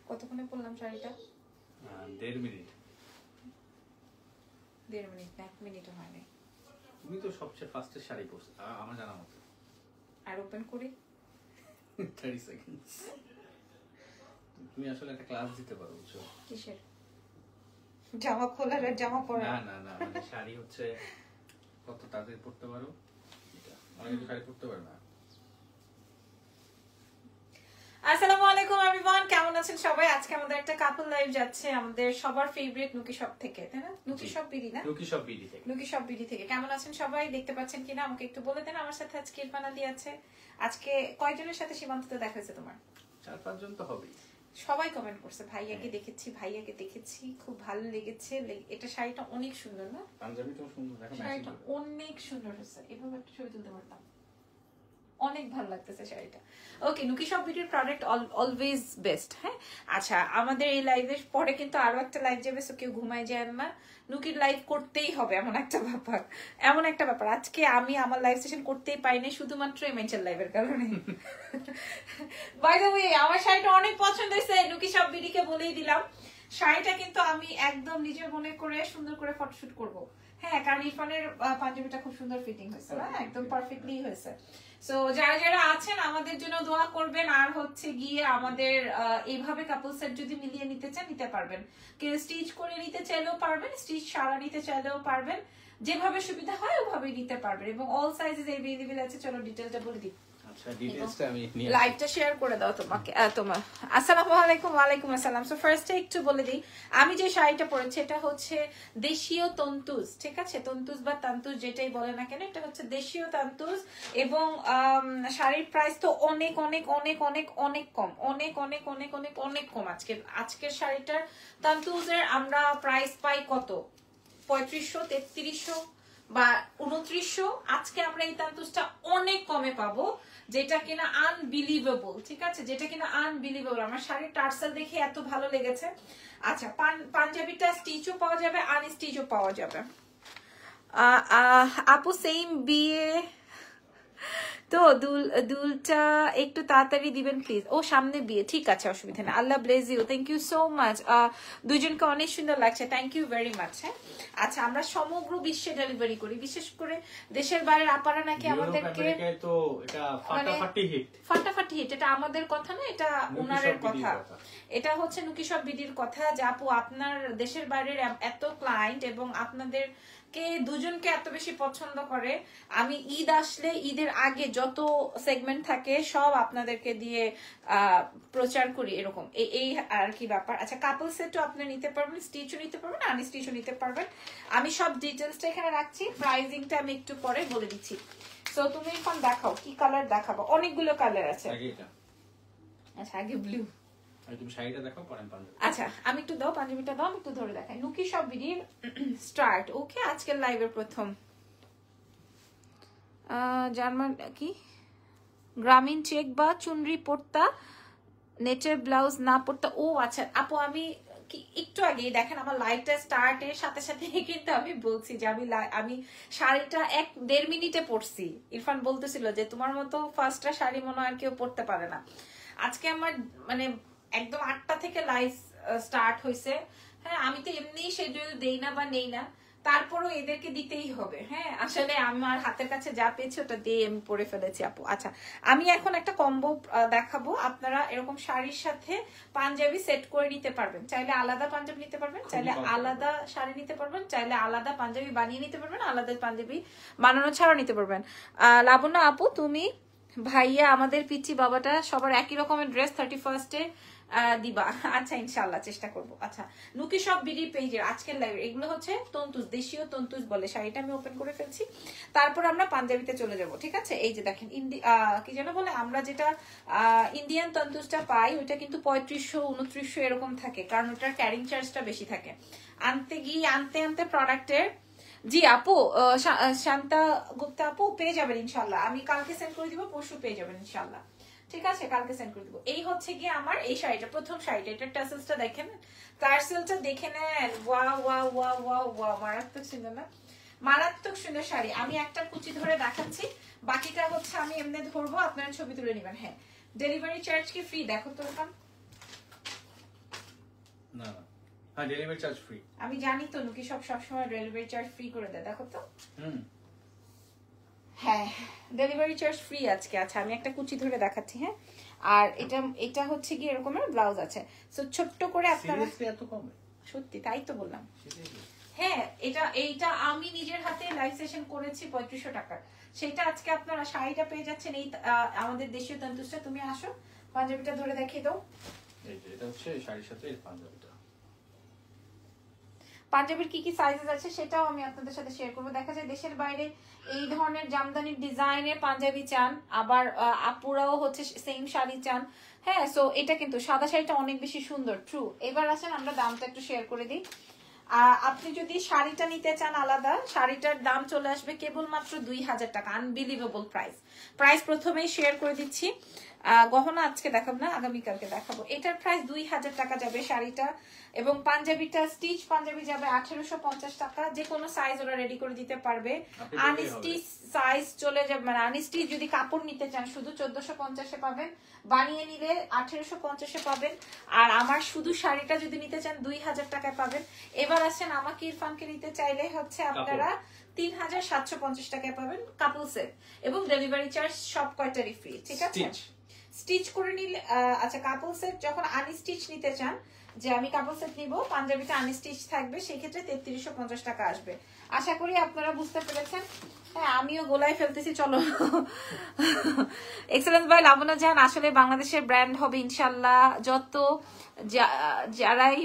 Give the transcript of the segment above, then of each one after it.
কতক্ষণে পরলাম শাড়িটা? 1.5 মিনিট। 1.5 মিনিট না, 1 মিনিটও হয়নি। তুমি তো সবচেয়ে ফার্স্টে শাড়ি পরছো আমার জানা মতো। আর ওপেন করি 30 সেকেন্ডস। তুমি আসলে একটা ক্লাস দিতে পারো, বুঝছো? কিসের? জামা খোলার আর জামা পরা? না না না, মানে শাড়ি হচ্ছে কত তাড়াতাড়ি পরতে পারো এটা। অনেকে শাড়ি পরতে পারে না। আসসালামু আলাইকুম এভরিওয়ান, কেমন আছেন সবাই? আজকে আমাদের একটা কাপল লাইভ যাচ্ছে আমাদের সবার ফেভারিট নুকি শপ থেকে, তাই না? নুকি শপ বিডি না? নুকি শপ বিডি থেকে। নুকি শপ বিডি থেকে কেমন আছেন সবাই? দেখতে পাচ্ছেন কিনা আমাকে একটু বলে দেন। আমার সাথে আজকে ইরফানালি আছে। আজকে কয়জনের সাথে সীমান্ততে দেখা হয়েছে তোমার? 4-5 জন তো হবেই। সবাই কমেন্ট করছে ভাইয়াকে দেখেছি, ভাইয়াকে দেখেছি, খুব ভালো লেগেছে। এটা শাড়িটা অনেক সুন্দর না? পাঞ্জাবিটাও সুন্দর, দেখো শাড়িটা অনেক সুন্দর হয়েছে। এভাবে একটা ছবি তুলতে পারতাম, অনেক ভালো লাগতেছে শাড়িটা। ওকে, নুকি শপ বিউটির প্রোডাক্ট অলওয়েজ বেস্ট। হ্যাঁ, আচ্ছা, আমাদের এই লাইভের পরে কিন্তু আরো একটা লাইভ যাবে, সো কেউ ঘুমায় যায় না। নুকির লাইভ করতেই হবে, এমন একটা ব্যাপার, এমন একটা ব্যাপার। আজকে আমি আমার লাইভ সেশন করতেই পারিনি শুধুমাত্র এই মেনশন লাইভের কারণে। বাই দ্য ওয়ে, আমার শাড়িটা অনেক পছন্দ হয়েছে, নুকি শপ বিউটিকে বলেই দিলাম। শাড়িটা কিন্তু আমি একদম নিজের মনে করে সুন্দর করে ফটোশুট করব। হ্যাঁ, কারণ ইরফানের পাঞ্জাবিটা খুব সুন্দর ফিটিং হয়েছে, না? একদম পারফেক্টলি হয়েছে। সো যারা যারা আছেন আমাদের জন্য দোয়া করবেন। আর হচ্ছে গিয়ে আমাদের এইভাবে কাপল সেট যদি মিলিয়ে নিতে চান নিতে পারবেন, কেউ স্টিচ করে নিতে চাইলেও পারবেন, স্টিচ সারা নিতে চাইলেও পারবেন, যেভাবে সুবিধা হয় ওভাবেই নিতে পারবেন এবং অল সাইজেস এভেলেবল আছে। চলো ডিটেইলটা বলে দিই। আচ্ছা, ডিটেইলসটা আমি নিয়ে লাইভটা শেয়ার করে দাও তোমাকে তোমার। আসসালামু আলাইকুম। ওয়ালাইকুম আসসালাম। সো ফার্স্টে একটু বলে দিই, আমি যে শাড়িটা পরেছি এটা হচ্ছে দেশীয় তন্তুজ, ঠিক আছে? তন্তুজ বা তান্তুজ যেটাই বলে না কেন, এটা হচ্ছে দেশীয় তান্তুজ। এবং শাড়ির প্রাইস তো অনেক অনেক অনেক অনেক অনেক কম, অনেক অনেক অনেক অনেক অনেক কম। আজকের শাড়িটার তান্তুজের আমরা প্রাইস পাই কত? 3500, 3300 বা 2900। আজকে আমরা এই তান্তুজটা অনেক কমে পাবো, যেটা কিনা আনবিলিভেবল, ঠিক আছে? যেটা কিনা আনবিলিভেবল। আমার শাড়ির টার্সেল দেখে এত ভালো লেগেছে। আচ্ছা, পাঞ্জাবিটা স্টিচও পাওয়া যাবে, আনস্টিচও পাওয়া যাবে। আপু সেম বিয়ে তো দুলটা একটু তাড়াতাড়ি দিবেন প্লিজ। ও সামনে বিয়ে, ঠিক আছে, অসুবিধা নেই। আল্লাহ bless you, thank you so much. দুইজনকে অনেক সুন্দর লাগছে, থ্যাংক ইউ ভেরি মাচ। হ্যাঁ, আচ্ছা, আমরা সমগ্র বিশ্বে ডেলিভারি করি, বিশেষ করে দেশের বাইরের আপারা নাকি আমাদেরকে তো এটা ফাটাফাটি হিট। ফাটাফাটি হিট, এটা আমাদের কথা না, এটা ওনারের কথা। এটা হচ্ছে নুকি শপ বিডির কথা যে আপু আপনার দেশের বাইরের এত ক্লায়েন্ট এবং আপনাদের কে দুজনকে এত বেশি পছন্দ করে। আমি ঈদ আসলে ঈদের আগে যত সেগমেন্ট থাকে সব আপনাদেরকে দিয়ে প্রচার করি, এরকম এই আর কি ব্যাপার। আচ্ছা, কাপল সেটও আপনি নিতে পারবেন, স্টিচও নিতে পারবেন, আনস্টিচও নিতে পারবেন। আমি সব ডিটেলসটা এখানে রাখছি, প্রাইসিংটা আমি একটু পরে বলে দিচ্ছি। সো তুমি এখন দেখাও কি কালার দেখাবো, অনেকগুলো কালার আছে। আচ্ছা, আগে ব্লু। তুমি শাড়িটা দেখো, পরে আমি পাঞ্জাবি। আচ্ছা, আমি একটু দাও, পাঞ্জাবিটা দাও, আমি একটু ধরে দেখাই। নুকি শপ বিডির স্টার্ট। ওকে, আজকের লাইভের প্রথম জার্মান কি গ্রামীণ চেক বা চুনরি পড়তা, নেটের ব্লাউজ না পড়তা। ও আচ্ছা আপু, আমি কি একটু আগেই দেখেন আমার লাইভটা স্টার্টের সাথে সাথে কিন্তু আমি বলছি যে আমি শাড়িটা 1-1.5 মিনিটে পরছি। ইরফান বলতেছিল যে তোমার মতো ফার্স্টটা শাড়ি মনে হয় আর কেউ পরতে পারে না। আজকে আমার মানে একদম 8টা থেকে লাইভ স্টার্ট হয়েছে। হ্যাঁ, আমি তো এমনি শিডিউল দেই না বা নেই না, তারপরও এদেরকে দিতেই হবে। হ্যাঁ, আসলে আমার হাতের কাছে যা পেয়েছি ওটা দিয়ে আমি পরে ফেলেছি আপু। আচ্ছা, আমি এখন একটা কম্বো দেখাবো। আপনারা এরকম শাড়ির সাথে পাঞ্জাবি সেট করে নিতে পারবেন, চাইলে আলাদা পাঞ্জাবি নিতে পারবেন, চাইলে আলাদা শাড়ি নিতে পারবেন, চাইলে আলাদা পাঞ্জাবি বানিয়ে নিতে পারবেন, আলাদা পাঞ্জাবি বানানো ছাড়াও নিতে পারবেন। লাবণ্য আপু, তুমি ভাইয়া আমাদের পিচি বাবাটা সবার একই রকমের ড্রেস 31st-এ দিবা। আচ্ছা, ইনশাআল্লাহ চেষ্টা করব। আচ্ছা, নুকি শপ বিডি পেজের আজকের লাইভ, এগুলো হচ্ছে তন্তুজ, দেশীয় তন্তুজ বলে। শাড়িটা আমি ওপেন করে ফেলছি, তারপর আমরা পাঞ্জাবিতে চলে যাব, ঠিক আছে? এই যে দেখেন, কি যেন বলে, আমরা যেটা ইন্ডিয়ান তন্তুজটা পাই ওইটা কিন্তু 3500, 2900 এরকম থাকে, কারণ ওটার ক্যারিং চার্জটা বেশি থাকে। আনতে প্রোডাক্টের। জি আপু, শান্তা গুপ্তা আপু পেয়ে যাবেন ইনশাল্লাহ। আমি কালকে সেন্ড করে দিব, পরশু পেয়ে যাবেন ইনশাল্লাহ, ঠিক আছে? কালকে সেন্ড করে দিব। এই হচ্ছে গিয়ে আমার এই শাড়িটা, প্রথম শাড়িটা। এটা টাসেলসটা দেখেন, টাসেলসটা দেখে নেন। ওয়া ওয়া ওয়া ওয়া ওয়া, মারাত্মক সুন্দর না? মারাত্মক সুন্দর শাড়ি। আমি একটা কুচি ধরে দেখাচ্ছি, বাকিটা হচ্ছে আমি এমনি ধরবো, আপনারা ছবি তুলে নেবেন। হ্যাঁ, ডেলিভারি চার্জ কি ফ্রি? দেখো তো ওখান না না, হ্যাঁ ডেলিভারি চার্জ ফ্রি। আমি জানি তো নুকি সব সবসময় ডেলিভারি চার্জ ফ্রি করে দেয়, দেখো তো। হ্যাঁ ডেলিভারি চার্জ ফ্রি আজকে। আচ্ছা আমি একটা কুচি ধরে দেখাচ্ছি। হ্যাঁ আর এটা হচ্ছে কি এরকমের ব্লাউজ আছে, সো ছোট্ট করে আপনারা। এত কমে? সত্যি তাই তো বললাম। হ্যাঁ এইটা আমি নিজের হাতে লাইভ সেশন করেছি 3500 টাকার, সেটা আজকে আপনারা শাড়িটা পেয়ে যাচ্ছেন এই আমাদের দেশীয় তন্তুসটা। তুমি আসো পাঞ্জাবিটা ধরে দেখিয়ে দাও। এই যে এটা হচ্ছে শাড়ির সাথে এই পাঞ্জাবিটা। পাঞ্জাবির কি কি সাইজেস আছে সেটাও আমি আপনাদের সাথে শেয়ার করবো। দেখা যায় দেশের বাইরে এই ধরনের জামদানির ডিজাইনের পাঞ্জাবি চান, আবার আপুরাও হচ্ছে সেম শাড়ি চান। হ্যাঁ সো এটা কিন্তু সাদা শাড়িটা অনেক বেশি সুন্দর, ট্রু। এবার আসেন আমরা দামটা একটু শেয়ার করে দিই। আপনি যদি শাড়িটা নিতে চান আলাদা, শাড়িটার দাম চলে আসবে কেবলমাত্র 2000 টাকা। আনবিলিভেবল প্রাইস প্রথমেই শেয়ার করে দিচ্ছি। গহনা আজকে দেখাবো না, আগামীকালকে দেখাবো। এটার প্রাইস 2000 টাকা যাবে শাড়িটা, এবং পাঞ্জাবিটা স্টিচ পাঞ্জাবি যাবে 1850 টাকা। যে কোনো সাইজ ওরা রেডি করে দিতে পারবে। আনস্টিচ সাইজ চলে যাবে, মানে আনস্টিচ যদি কাপড় নিতে চান শুধু 1450-এ পাবেন, বানিয়ে নিলে 1850-এ পাবেন। আর আমার শুধু শাড়িটা যদি নিতে চান 2000 টাকায় পাবেন। এবার আসেন আমাকে ইরফানকে নিতে চাইলে হচ্ছে আপনারা 3750 টাকায় পাবেন কাপল সেট, এবং ডেলিভারি চার্জ সব কয়টারই ফ্রি। ঠিক আছে স্টিচ করে নিলে। আচ্ছা কাপল সেট যখন আনস্টিচ নিতে চান, যে আমি কাপল সেট নিব পাঞ্জাবিটা আনস্টিচ থাকবে, সেই ক্ষেত্রে 3350 টাকা আসবে। আশা করি আপনারা বুঝতে পেরেছেন। হ্যাঁ আমিও গোলায় ফেলতেছি, চলো। এক্সেলেন্স বাই লাবনা জান, আসলে বাংলাদেশের ব্র্যান্ড হবে ইনশাল্লাহ, যত যারাই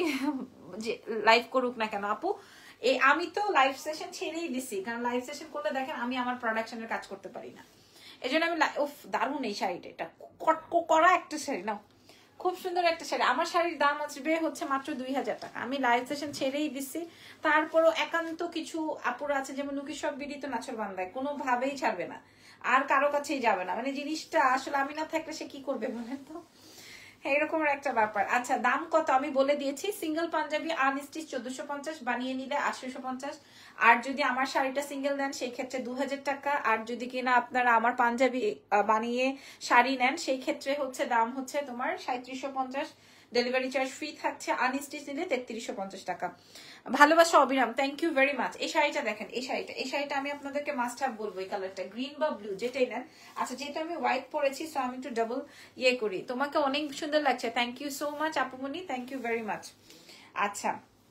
লাইভ করুক না কেন। আপু আমি তো লাইভ সেশন ছেড়েই দিছি, কারণ লাইভ সেশন করলে দেখেন আমি আমার প্রোডাকশনের কাজ করতে পারি না। এই জন্য আমি দারুণ এই শাড়িটা, এটা করা একটা শাড়ি না, খুব সুন্দর একটা শাড়ি। আমার শাড়ির দাম আসবে হচ্ছে মাত্র 2000 টাকা। আমি লাইভ সেশন ছেড়েই দিচ্ছি, তারপরও একান্ত কিছু আপুরা আছে যেমন নুকি সব বিড়ি তো নাচর বান্ধায় কোনোভাবেই ছাড়বে না, আর কারো কাছেই যাবে না। মানে জিনিসটা আসলে আমি না থাকলে সে কি করবে বলেন তো, এরকম একটা ব্যাপার। আচ্ছা দাম কত আমি বলে দিয়েছি। সিঙ্গেল পাঞ্জাবি আনস্টিচ 1450, বানিয়ে নিলে 1850। আর যদি আমার শাড়িটা সিঙ্গেল নেন সেই ক্ষেত্রে 2000 টাকা। আর যদি কিনা আপনারা আমার পাঞ্জাবি বানিয়ে শাড়ি নেন সেই ক্ষেত্রে হচ্ছে দাম হচ্ছে তোমার 3750, ডেলিভারি চার্জ ফ্রি থাকছে। আনস্টিচ নিলে 3350 টাকা। ভালোবাসা অবিরাম, থ্যাংক ইউ ভেরি মাচ। এই শাড়িটা দেখেন, এই শাড়িটা আমি আপনাদেরকে মাস্ট হ্যাভ বলবো, এই কালারটা গ্রিন বা ব্লু যেটাই নেন। আচ্ছা যেহেতু আমি হোয়াইট পরেছি সো আমি একটু ডাবল করি। তোমাকে অনেক সুন্দর লাগছে, থ্যাংক ইউ সো মাচ আপুমনি, থ্যাংক ইউ ভেরি মাচ। আচ্ছা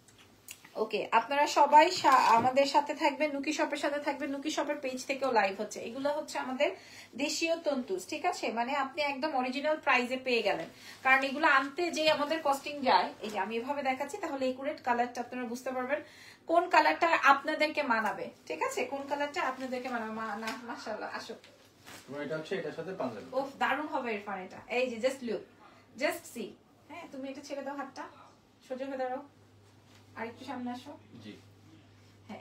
ওকে আপনারা সবাই আমাদের সাথে থাকবেন, নুকি শপের সাথে থাকবেন। নুকি শপের পেজ থেকেও লাইভ হচ্ছে। এগুলো হচ্ছে আমাদের দেশীয় তন্তুস, ঠিক আছে, মানে আপনি একদম অরিজিনাল প্রাইসে পেয়ে গেলেন। কারণ এগুলো আনতে যে আমাদের কস্টিং যায়, এই যে আমি এভাবে দেখাচ্ছি তাহলে একুরেট কালারটা আপনারা বুঝতে পারবেন কোন কালারটা আপনাদেরকে মানাবে। ঠিক আছে কোন কালারটা আপনাদেরকে মানাবে। মাশাআল্লাহ আসো, এটা হচ্ছে এটার সাথে পাঞ্জাবি। ওহ দারুণ হবে ইরফান এটা। এই যে জাস্ট লুক, জাস্ট সি। হ্যাঁ তুমি এটা ছেড়ে দাও, হাতটা সোজা হয়ে দাঁড়াও, আর একটু সামনে আসো। জি হ্যাঁ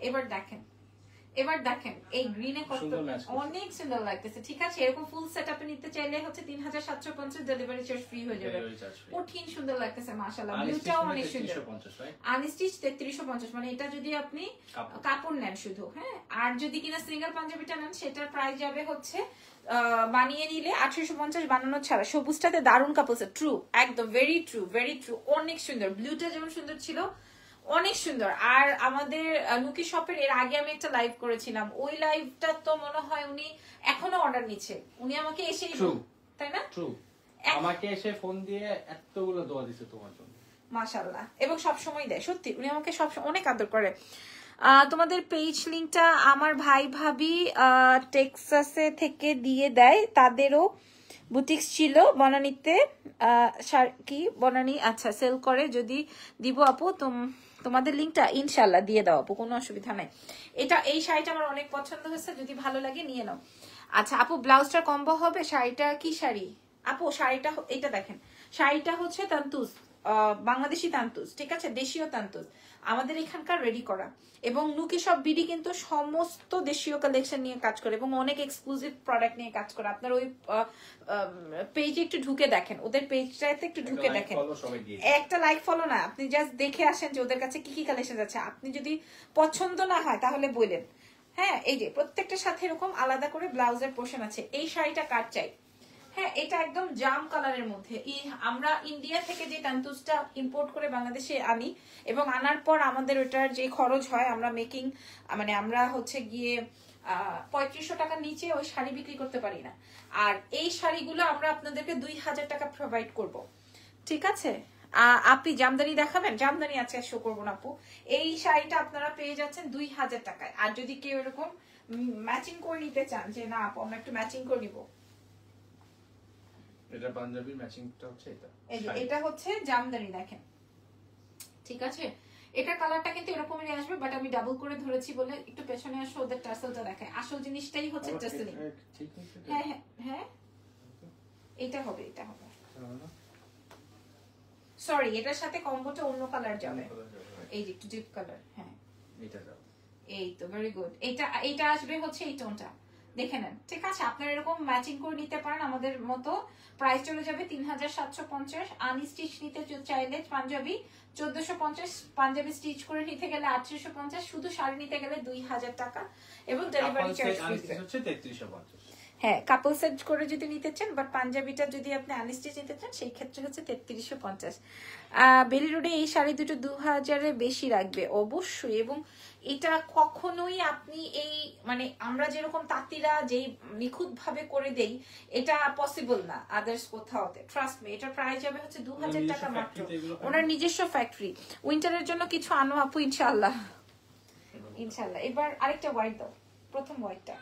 এবার দেখেন এই গ্রিনে কত অনেক সুন্দর লাগতেছে। ঠিক আছে এরকম ফুল সেটআপে নিতে চাইলে হচ্ছে 3750, ডেলিভারি চার্জ ফ্রি হয়ে যাবে। কঠিন সুন্দর লাগতেছে মাশাআল্লাহ। ব্লুটাও অনেক সুন্দর। আনস্টিচ 3350, মানে এটা যদি আপনি কাপড় নেন শুধু। হ্যাঁ আর যদি কিনা সিঙ্গেল পাঞ্জাবিটা নেন সেটার প্রাইস যাবে হচ্ছে বানিয়ে নিলে 1850, বানানো ছাড়া। সবুজটাতে দারুণ কাপড়, ট্রু একদম ভেরি ট্রু, অনেক সুন্দর। ব্লুটা যেমন সুন্দর ছিল অনেক সুন্দর। আর আমাদের নুকি শপের এর আগে আমি একটা লাইভ করেছিলাম, ওই লাইভটা তো মনে হয় উনি এখনো অর্ডার নিচ্ছে। উনি আমাকে এসেই তাই না আমাকে এসে ফোন দিয়ে এতগুলো দোয়া দিছে তোমার জন্য মাশাআল্লাহ, এবং সব সময় দেয়। সত্যি উনি আমাকে সব অনেক আদর করে। তোমাদের পেজ লিংকটা আমার ভাই ভাবি টেক্সাসে থেকে দিয়ে দেয়, তাদেরও বুটিক্স ছিল বনানীতে, কি বনানী আচ্ছা সেল করে। যদি দিব আপু তোমাদের লিঙ্কটা ইনশাল্লাহ দিয়ে দাও আপু, কোনো অসুবিধা নাই। এই শাড়িটা আমার অনেক পছন্দ হয়েছে, যদি ভালো লাগে নিয়ে নাও। আচ্ছা আপু ব্লাউজটা কম্বো হবে। শাড়িটা কি শাড়ি আপু? শাড়িটা এটা দেখেন, শাড়িটা হচ্ছে তান্তুস, বাংলাদেশি তান্তুস, ঠিক আছে, দেশীয় তান্তুস আমাদের এখানকার রেডি করা। এবং নুকি সব বিডি কিন্তু সমস্ত দেশীয় কালেকশন নিয়ে কাজ করে এবং অনেক এক্সক্লুসিভ প্রোডাক্ট নিয়ে কাজ করে। আপনার ওই পেজে একটু ঢুকে দেখেন, ওদের পেজটাতে একটু ঢুকে দেখেন, একটা লাইক ফলো না, আপনি জাস্ট দেখে আসেন যে ওদের কাছে কি কি কালেকশন আছে। আপনি যদি পছন্দ না হয় তাহলে বললেন। হ্যাঁ এই যে প্রত্যেকটার সাথে এরকম আলাদা করে ব্লাউজের পোর্শন আছে। এই শাড়িটা কার চাই? হ্যাঁ এটা একদম জাম কালারের মধ্যে। আমরা ইন্ডিয়া থেকে যে তান্তুজটা ইম্পোর্ট করে বাংলাদেশে আনি এবং আনার পর আমাদের ওটার যে খরচ হয়, আমরা মেকিং মানে আমরা হচ্ছে গিয়ে 3500 টাকার নিচে ওই শাড়ি বিক্রি করতে পারি না। আর এই শাড়িগুলো আমরা আপনাদেরকে 2000 টাকা প্রোভাইড করব, ঠিক আছে? আপনি জামদানি দেখাবেন? জামদানি আজকে শো করবো না আপু। এই শাড়িটা আপনারা পেয়ে যাচ্ছেন 2000 টাকায়। আর যদি কেউ এরকম ম্যাচিং করে নিতে চান যে না আপু আমরা একটু ম্যাচিং করে নিবো, এটা পাঞ্জাবি ম্যাচিংটা হচ্ছে এটা। এটা হচ্ছে জামদানি দেখেন, ঠিক আছে? এটা কালারটা কিন্তু এরকমই আসবে, বাট আমি ডাবল করে ধরেছি বলে একটু পেছনে আসো, ওদের টার্সেলটা দেখায়। আসল জিনিসটাই হচ্ছে টার্সেলিং। হ্যাঁ হ্যাঁ হ্যাঁ এটা হবে, এটা হবে। সরি এটার সাথে কম্বোটা অন্য কালার যাবে, এই যে একটু ডিপ কালার। হ্যাঁ এটা দাও, এই তো ভেরি গুড। এটা আসবে হচ্ছে এই টোনটা, দেখে নেন, ঠিক আছে? আপনারা এরকম ম্যাচিং করে নিতে পারেন আমাদের মতো। প্রাইস চলে যাবে 3750। আনস্টিচ নিতে চাইলে পাঞ্জাবি 1450, পাঞ্জাবি স্টিচ করে নিতে গেলে 3850, শুধু শাড়ি নিতে গেলে 2000 টাকা এবং ডেলিভারি চার্জ হচ্ছে 3350। হ্যাঁ কাপল সেট করে যদি নিতে চান, বাট পাঞ্জাবিটা যদি আপনি আনস্টিচ নিতে চান সেই ক্ষেত্রে হচ্ছে 3350। বেলি রোডে এই শাড়ি দুটো 2000-এর বেশি রাখবে অবশ্যই। এবং এটা কখনোই আপনি এই মানে আমরা যেরকম তাঁতিরা যেই নিখুঁত ভাবে করে দেই, এটা পসিবল না আদার্স কোথাওতে। ট্রাস্ট মি, এটা প্রাইস যাবে হচ্ছে 2000 টাকা মাত্র। ওনার নিজস্ব ফ্যাক্টরি। উইন্টারের জন্য কিছু আনো আপু ইনশাআল্লাহ, ইনশাআল্লাহ। এবার আরেকটা হোয়াইট দাও, প্রথম হোয়াইটটা।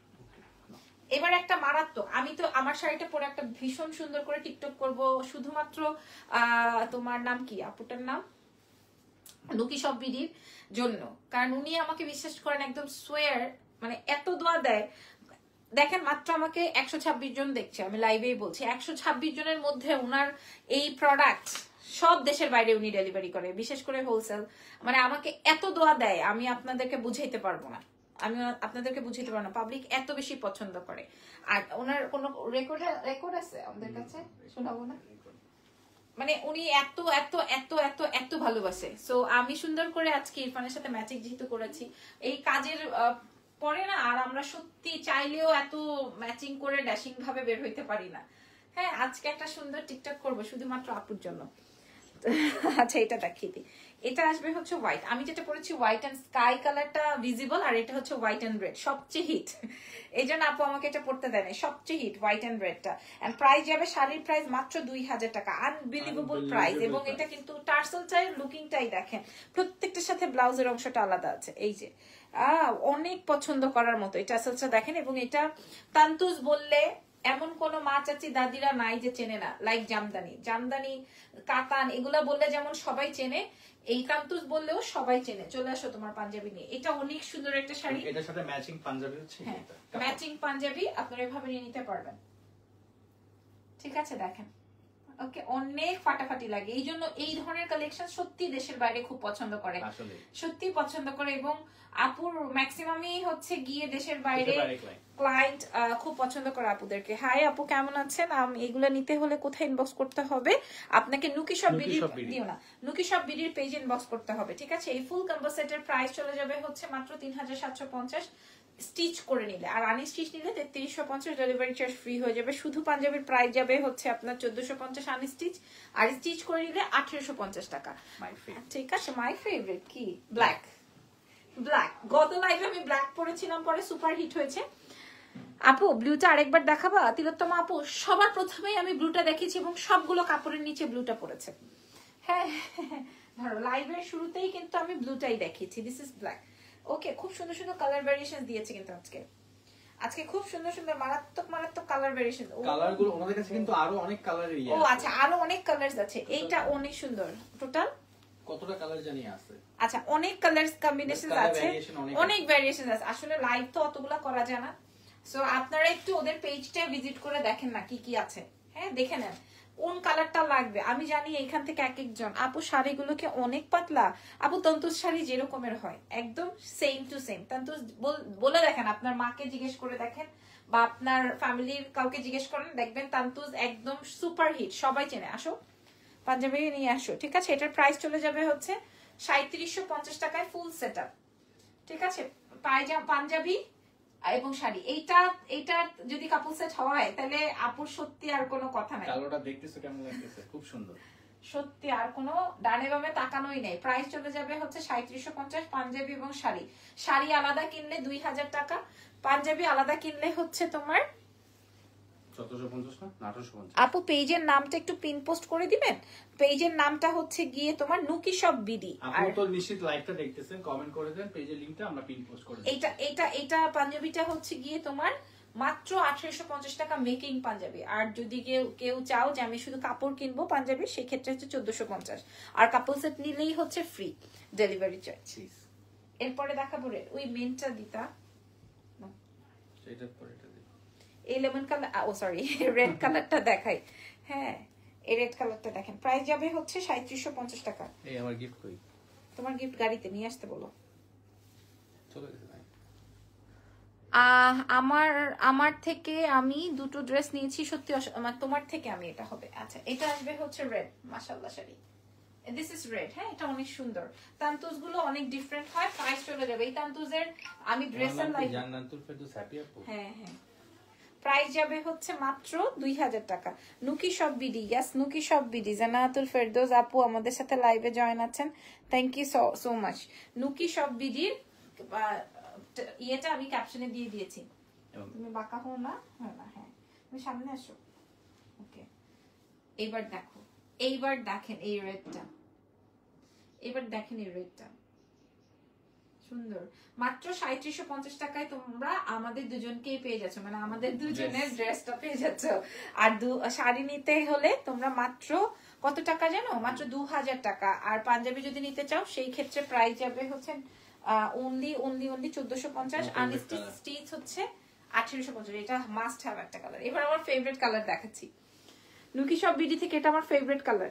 এবার একটা মারাত্মক, আমি তো আমার শাড়িটা পরে একটা ভীষণ সুন্দর করে টিকটক করব শুধুমাত্র তোমার নাম কি আপুটার নাম, লুকি সব বিডির জন্য, কারণ উনি আমাকে বিশ্বাস করেন একদম সোয়ার, মানে এত দোয়া দেয়। দেখেন মাত্র আমাকে 126 জন দেখছে, আমি লাইভেই বলছি 126 জনের মধ্যে উনার এই প্রোডাক্ট সব দেশের বাইরে উনি ডেলিভারি করে, বিশেষ করে হোলসেল। মানে আমাকে এত দোয়া দেয় আমি আপনাদেরকে বুঝাইতে পারবো না, আমি আপনাদেরকে বুঝাইতে পারবো না, পাবলিক এত বেশি পছন্দ করে। আর ওনার কোনো রেকর্ড আছে আমাদের কাছে, শোনাবো না? মানে উনি এত এত এত এত এত ভালোবাসে। সো আমি সুন্দর করে আজকে ইরফানের সাথে ম্যাচিং যেহেতু করেছি এই কাজের পরে না, আর আমরা সত্যি চাইলেও এত ম্যাচিং করে ড্যাশিং ভাবে বের হইতে পারি না। হ্যাঁ আজকে একটা সুন্দর টিকটক করবো শুধুমাত্র আপুর জন্য। আচ্ছা এটা দেখিয়ে দিই, এটা আসবে হচ্ছে হোয়াইট। আমি যেটা পরেছি হোয়াইট এন্ড স্কাই কালারটা ভিজিবল, আর এটা হচ্ছে হোয়াইট এন্ড রেড, সবচেয়ে হিট। এই জন্য আপু আমাকে এটা পড়তে দেয় না, সবচেয়ে হিট হোয়াইট এন্ড রেডটা। এন্ড প্রাইস যাবে, শাড়ির প্রাইস মাত্র 2000 টাকা, আনবিলিভেবল প্রাইস। এবং এটা কিন্তু টার্সেলটার লুকিংটাই দেখেন, প্রত্যেকটার সাথে ব্লাউজের অংশটা আলাদা আছে। এই যে অনেক পছন্দ করার মতো এই টার্সেলটা দেখেন। এবং এটা তান্তুজ বললে এমন কোন মা চাচি দাদিরা নাই যে চেনে না। লাইক জামদানি, জামদানি কাতান এগুলা বললে যেমন সবাই চেনে, এই তান্তুজ বললেও সবাই চেনে। চলে আসো তোমার পাঞ্জাবি নিয়ে, এটা অনেক সুন্দর একটা শাড়ি, এটার সাথে ম্যাচিং পাঞ্জাবি হচ্ছে এটা। ম্যাচিং পাঞ্জাবি আপনারা এভাবে নিয়ে নিতে পারবেন, ঠিক আছে? দেখেন ওকে, অনেক ফাটাফাটি লাগে। এই জন্য এই ধরনের কালেকশন সত্যি দেশের বাইরে খুব পছন্দ করে, সত্যি পছন্দ করে। এবং আপুর ম্যাক্সিমামই হচ্ছে গিয়ে দেশের বাইরে ক্লায়েন্ট খুব পছন্দ করে আপুদেরকে। হাই আপু কেমন আছেন? এগুলো নিতে হলে কোথায় ইনবক্স করতে হবে? আপনাকে নুকি সব বিডির দিও না, নুকি সব বিডির পেজ ইনবক্স করতে হবে, ঠিক আছে? এই ফুল কম্বো সেটের প্রাইস চলে যাবে হচ্ছে মাত্র 3750 স্টিচ করে নিলে, আর আনি স্টিচ নিলে 3350, ডেলিভারি চার্জ ফ্রি হয়ে যাবে। শুধু পাঞ্জাবির প্রাইস যাবে হচ্ছে আপনার 1450 আনি স্টিচ, আর স্টিচ করে নিলে 1850 টাকা। ঠিক আছে, মাই ফেভারিট কি ব্ল্যাক, ব্ল্যাক। গত লাইভে আমি ব্ল্যাক পরেছিলাম, পরে সুপার হিট হয়েছে। আপু ব্লুটা আরেকবার দেখাবা? তিলোত্তমা আপু সবার প্রথমেই আমি ব্লুটা দেখিয়েছি এবং সবগুলো কাপড়ের নিচে ব্লুটা পড়েছে। হ্যাঁ ধরো লাইভের শুরুতেই কিন্তু আমি ব্লুটাই দেখিয়েছি, দিস ইজ ব্ল্যাক। ওকে, খুব সুন্দর সুন্দর কালার ভ্যারিয়েশন দিয়েছে কিন্তু আজকে খুব সুন্দর সুন্দর মারাত্মক মারাত্মক কালার ভ্যারিয়েশন। কালারগুলো ওনাদের কাছে কিন্তু আরো অনেক কালারের ও আচ্ছা, আরো অনেক কালারস আছে। এইটা অনেক সুন্দর, টোটাল কতটা কালার জানি আছে? আচ্ছা অনেক কালারস কম্বিনেশন আছে, অনেক ভ্যারিয়েশন আছে। আসলে লাইভ তো অতগুলা করা যায় না, সো আপনারা একটু ওদের পেজটা ভিজিট করে দেখেন না কি কি আছে। হ্যাঁ দেখে নেন কোন কালারটা লাগবে। আমি জানি এখান থেকে এক একজন আপু শাড়িগুলোকে অনেক পাতলা। আপু তন্তুজ শাড়ি যেরকমের হয় একদম সেম টু সেম তন্তুজ বলে দেখেন, আপনার মাকে জিজ্ঞেস করে দেখেন বা আপনার ফ্যামিলির কাউকে জিজ্ঞেস করেন, দেখবেন তান্তুজ একদম সুপার হিট, সবাই চেনে। আসো পাঞ্জাবি নিয়ে আসো, ঠিক আছে? এটার প্রাইস চলে যাবে হচ্ছে 3750 টাকায় ফুল সেট আপ, ঠিক আছে? পাঞ্জাবি এবং শাড়ি। এইটা যদি কাপল সেট হয় তাহলে আপুর সত্যি আর কোনো কথা নাই। কালোটা দেখতেছো কেমন লাগতেছে? খুব সুন্দর, সত্যি আর কোনো ডানে বামে তাকানোই নেই। প্রাইস চলে যাবে হচ্ছে 3750 পাঞ্জাবি এবং শাড়ি। শাড়ি আলাদা কিনলে 2000 টাকা, পাঞ্জাবি আলাদা কিনলে হচ্ছে তোমার 1750 না 1850। আপু পেজের নামটা একটু পিন পোস্ট করে দিবেন। পেজের নামটা হচ্ছে গিয়ে তোমার নুকি শপ বিডি। আপনি তো নিশ্চিত লাইভটা দেখতেছেন, কমেন্ট করে দেন, পেজের লিংকটা আমরা পিন পোস্ট করে দেব। এটা পাঞ্জাবিটা হচ্ছে গিয়ে তোমার মাত্র 1850 টাকা মেকিং পাঞ্জাবি। আর যদি কেউ চাও যে আমি শুধু কাপড় কিনবো পাঞ্জাবি, সেক্ষেত্রে হচ্ছে 1450। আর কাপল সেট নিলেই হচ্ছে ফ্রি ডেলিভারি চার্জ। এরপরে দেখাবো রেড, ওই মেনটা দিতা সেটার পরে এটা দিই। এই লেমন কালার, ও সরি রেড কালারটা দেখাই। হ্যাঁ এই রেড কালারটা দেখেন, প্রাইস যাবে হচ্ছে 3750 টাকা। এই আমার গিফট কই? তোমার গিফট গাড়িতে নিয়ে আসতে বলো। চলে গেছে ভাই। আমার থেকে আমি দুটো ড্রেস নিয়েছি, সত্যি তোমার থেকে আমি এটা হবে। আচ্ছা এটা আসবে হচ্ছে রেড, মাশাআল্লাহ শাড়ি, দিস ইজ রেড। হ্যাঁ এটা অনেক সুন্দর। তান্তুজ গুলো অনেক ডিফারেন্ট হয়, প্রাইস চলে যাবে এই তান্তুজের। আমি ড্রেসের লাইক জান্নাতুল ফেরদৌস হ্যাপি আপু। হ্যাঁ হ্যাঁ, প্রাইস যাবে হচ্ছে মাত্র 2000 টাকা। Nuki shop BD, yes Nuki shop BD. Jannatul Ferdous আপু আমাদের সাথে লাইভে জয়েন আছেন, thank you so much. Nuki shop বিডির ইয়েটা আমি ক্যাপশনে দিয়ে দিয়েছি। তুমি বাঁকা হও না, হ্যাঁ না, হ্যাঁ তুমি সামনে আসো। ওকে এইবার দেখো, এইবার দেখেন এই রেডটা, এবার দেখেন এই রেডটা সুন্দর। মাত্র 3750 টাকায় তোমরা আমাদের দুজনকেই পেয়ে যাচ্ছ, মানে আমাদের দুজনের ড্রেসটা পেয়ে যাচ্ছ। আর শাড়ি নিতে হলে তোমরা মাত্র কত টাকা জানো? মাত্র 2000 টাকা। আর পাঞ্জাবি যদি নিতে চাও সেই ক্ষেত্রে প্রাইস যাবে হচ্ছে অনলি 1450। আর স্টিচ হচ্ছে 1850। এটা মাস্ট হ্যাভ একটা কালার। এবার আমার ফেভারিট কালার দেখাচ্ছি, নুকি শপ বিডি থেকে এটা আমার ফেভারিট কালার।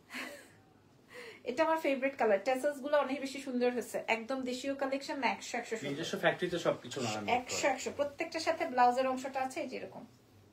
এটা আমার ফেভারিট কালার। টেসেলস গুলো অনেক বেশি সুন্দর হয়েছে, একদম দেশীয় কালেকশন না, 100 নিজস্ব ফ্যাক্টরিতে সবকিছু লাগানো 100 প্রত্যেকটার সাথে ব্লাউজের অংশটা আছে এই যেরকম।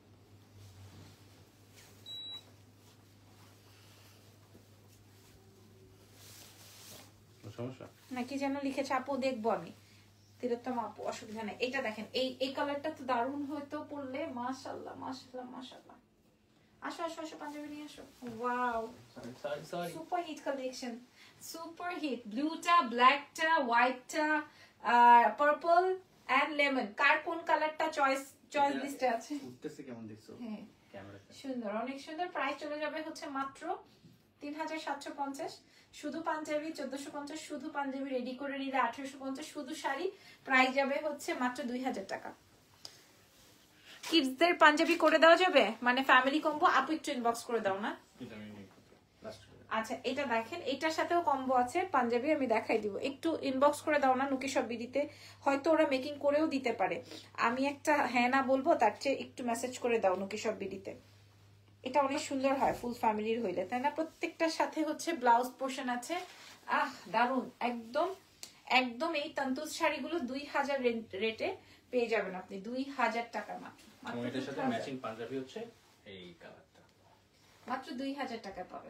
সমস্যা নাকি যেন লিখেছে আপু, দেখবো আমি তিলোত্তম আপু, অসুবিধা নেই। এটা দেখেন এই কালারটা তো দারুণ হয়তো পরলে, মাশাআল্লাহ মাশাআল্লাহ মাশাআল্লাহ। আসো আসো আসো পাঞ্জাবি নিয়ে আসো। Wow sorry super hit collection, super hit. ব্লুটা, ব্ল্যাকটা, হোয়াইটটা, পার্পল এন্ড লেমন, কার কোন কালারটা চয়েস লিস্টে আছে? উঠতেছে কেমন দেখছো হ্যাঁ ক্যামেরাতে? সুন্দর, অনেক সুন্দর। প্রাইস চলে যাবে হচ্ছে মাত্র 3750। শুধু পাঞ্জাবি 1450, শুধু পাঞ্জাবি রেডি করে নিলে 1850, শুধু শাড়ি প্রাইস যাবে হচ্ছে মাত্র 2000 টাকা। কিডসদের পাঞ্জাবি করে দেওয়া যাবে, মানে ফ্যামিলি কম্বো। আপু একটু ইনবক্স করে দাও না। আচ্ছা এটা দেখেন, এটার সাথেও কম্বো আছে পাঞ্জাবি, আমি দেখাই দিব। একটু ইনবক্স করে দাও না নুকি শপ বিডিতে, হয়তো ওরা মেকিং করেও দিতে পারে। আমি একটা হ্যাঁ না বলবো, তার চেয়ে একটু মেসেজ করে দাও নুকি শপ বিডিতে। এটা অনেক সুন্দর হয় ফুল ফ্যামিলির হইলে, তাই না? প্রত্যেকটার সাথে হচ্ছে ব্লাউজ পোর্শন আছে। দারুন, একদম একদম। এই তান্তুজ শাড়িগুলো 2000 রেটে পেয়ে যাবেন আপনি, 2000 টাকা মাত্র। এটার সাথে ম্যাচিং পাঞ্জাবি হচ্ছে এই কালারটা, মাত্র 2000 টাকা পাবেন।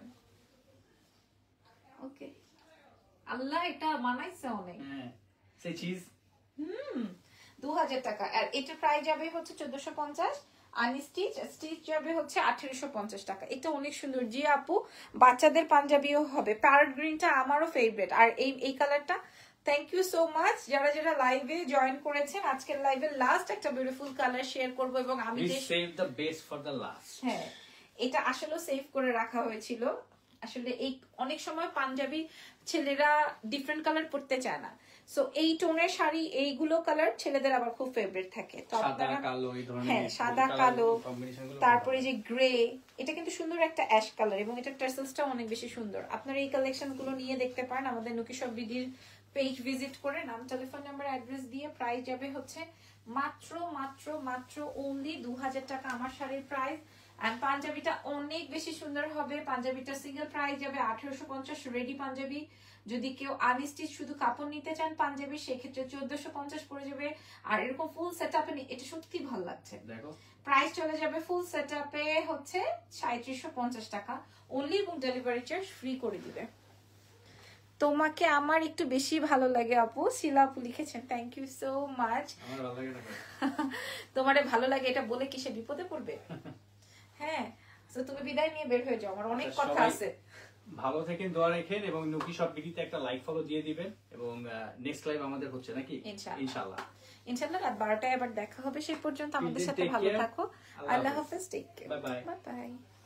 ওকে আল্লাহ, এটা মানাইছে অনেক। হ্যাঁ সেই চিজ 2000 টাকা। আর এটা প্রাইস যাবে হচ্ছে 1450। স্টিচ যাবে হচ্ছে 1850 টাকা। এটা অনেক সুন্দর। জি আপু, বাচ্চাদের পাঞ্জাবিও হবে। প্যারট গ্রিনটা আমারও ফেভারিট। আর এই কালারটা, থ্যাংক ইউ সো মাচ যারা যারা লাইভে জয়েন করেছেন। আজকের লাইভের লাস্ট একটা বিউটিফুল কালার শেয়ার করব, এবং আমি যে save the best for the last. হ্যাঁ এটা আসলে সেভ করে রাখা হয়েছিল। আসলে এই অনেক সময় পাঞ্জাবি ছেলেরা ডিফারেন্ট কালার পরতে চায় না, সো এই টোনের শাড়ি এইগুলো কালার ছেলেদের আবার খুব ফেভারিট থাকে। তো সাদা কালো এই ধরনের, হ্যাঁ সাদা কালো, তারপরে যে গ্রে, এটা কিন্তু সুন্দর একটা অ্যাশ কালার, এবং এটা টার্সেলসটা অনেক বেশি সুন্দর। আপনারা এই কালেকশন গুলো নিয়ে দেখতে পারেন আমাদের নুকি শপ বিডির পেজ ভিজিট করে, নাম টেলিফোন নাম্বার অ্যাড্রেস দিয়ে। প্রাইস যাবে হচ্ছে মাত্র মাত্র মাত্র অনলি 2000 টাকা আমার শাড়ির প্রাইস। এন্ড পাঞ্জাবিটা অনেক বেশি সুন্দর হবে। পাঞ্জাবিটা সিঙ্গেল প্রাইস যাবে 1850 রেডি পাঞ্জাবি। যদি কেউ আনস্টিচ শুধু কাপড় নিতে চান পাঞ্জাবি, সেক্ষেত্রে 1450 পড়ে যাবে। আর এরকম ফুল সেটআপে এটা সত্যি ভালো লাগছে। দেখো প্রাইস চলে যাবে ফুল সেটআপে হচ্ছে 3750 টাকা অনলি, এবং ডেলিভারি চার্জ ফ্রি করে দিবে। তোমাকে আমার একটু বেশি ভালো লাগে আপু, শিলা আপু লিখেছেন, থ্যাংক ইউ সো মাচ। আমার ভালো লাগে না। তোমারে ভালো লাগে এটা বলে কি সে বিপদে পড়বে? হ্যাঁ, তো তুমি বিদায় নিয়ে বের হয়ে যাও, আমার অনেক আচ্ছা, কথা সবাই আছে। ভালো থাকেন, দোয়া রাখেন, এবং নুকি শপ বিডিতে একটা লাইক ফলো দিয়ে দিবেন, এবং নেক্সট লাইভ আমাদের হচ্ছে নাকি ইনশাআল্লাহ। ইনশাআল্লাহ রাত 12টায় আবার দেখা হবে, সেই পর্যন্ত আমাদের সাথে Take ভালো care. থাকো। আল্লাহ আল্লাহ হাফেজ। হাফেজ, take care, Bye bye. Bye by.